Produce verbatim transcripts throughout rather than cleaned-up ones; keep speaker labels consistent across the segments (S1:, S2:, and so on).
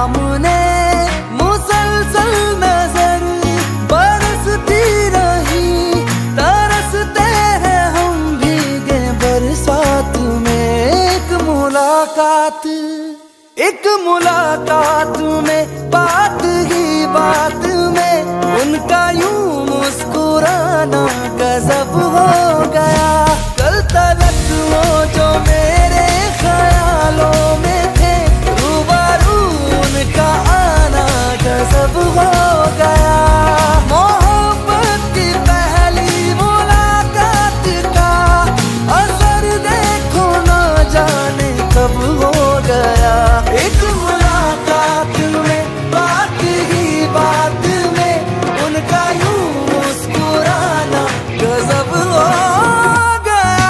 S1: सामने मुसलसल नजर बरसती रही, तरसते हैं हम भीगे बरसात में। एक मुलाकात एक मुलाकात में, बात ही बात में उनका यूं मुस्कुराना गजब हो गया। कल तलक वो जो मेरे ख्यालों में थे, रूबरू उनका आना गजब हो गया। मोहब्बत की पहली मुलाकात का असर देखो ना जाने कब हो गया। एक मुलाकात में, बात ही बात में उनका यूं मुस्कुराना गजब हो गया।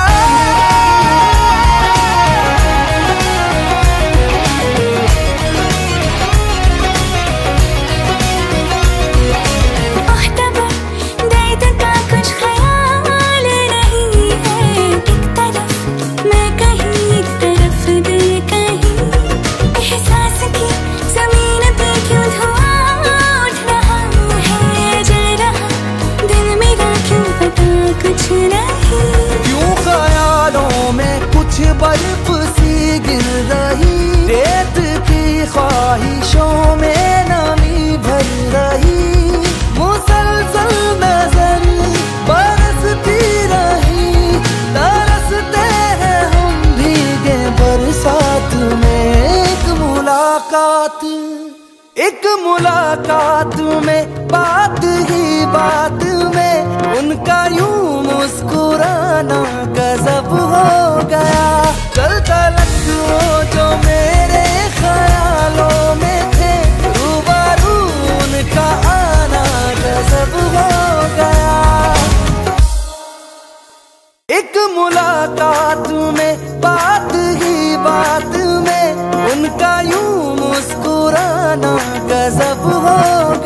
S2: मुख्तबर दर्द का कुछ ख्याल नहीं है, एक तरफ मैं कहीं एक तरफ दिल कहीं। एहसास की जमीन पे क्यों धुआं उठ रहा है, जल रहा दिल मेरा क्यों पता कुछ नहीं।
S1: क्यों ख्यालों में कुछ बर्फ सी गिर रही, रेत की ख्वाहिशों में नमी भर रही। मुसलसल नजर बरसती रही, तरसते हैं हम भीगे बरसात में। एक मुलाकात एक मुलाकात में, बात ही बात में उनका यूं मुस्कुराना गजब हो गया। कल तलक वो जो मेरे ख्यालों में थे, रूबरू उनका आना गजब हो गया। एक मुलाकात में, बात ही बात में उनका यूं मुस्कुराना गजब हो